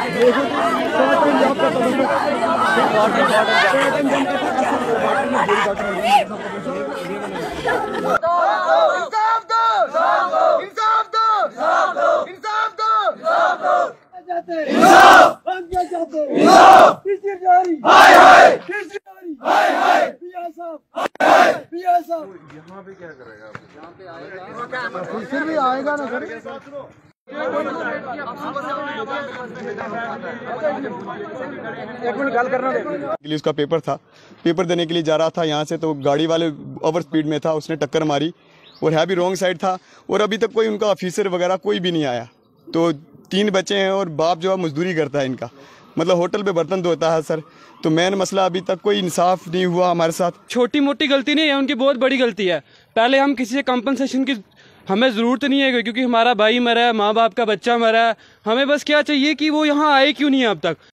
यहाँ पे क्या करेगा? फिर भी आएगा ना सर। एक मिनट गल करना दे। उसका पेपर था, पेपर देने के लिए जा रहा था यहाँ से, तो गाड़ी वाले ओवर स्पीड में था, उसने टक्कर मारी और है भी रॉन्ग साइड था। और अभी तक कोई उनका ऑफिसर वगैरह कोई भी नहीं आया। तो 3 बच्चे हैं और बाप जो है मजदूरी करता है इनका, मतलब होटल पे बर्तन धोता है सर। तो मेन मसला अभी तक कोई इंसाफ नहीं हुआ हमारे साथ। छोटी मोटी गलती नहीं है, उनकी बहुत बड़ी गलती है। पहले हम किसी से कंपनसेशन की हमें ज़रूरत नहीं है, क्योंकि हमारा भाई मरा है, माँ बाप का बच्चा मरा है। हमें बस क्या चाहिए कि वो यहाँ आए क्यों नहीं है अब तक।